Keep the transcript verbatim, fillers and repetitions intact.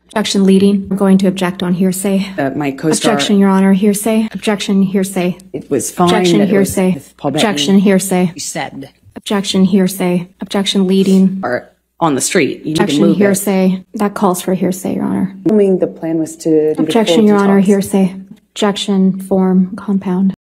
Objection leading. I'm going to object on hearsay. Uh, my co-star. Objection, Your Honor. Hearsay. Objection, hearsay. It was fine. Objection, that it was hearsay. with Paul Objection, Bettany. hearsay. You said. Objection, hearsay. Objection leading. Are on the street. You need to Objection, move it. hearsay. That calls for hearsay, Your Honor. Assuming the plan was to do the Objection, full Your Honor. detox. Hearsay. Objection, form, compound.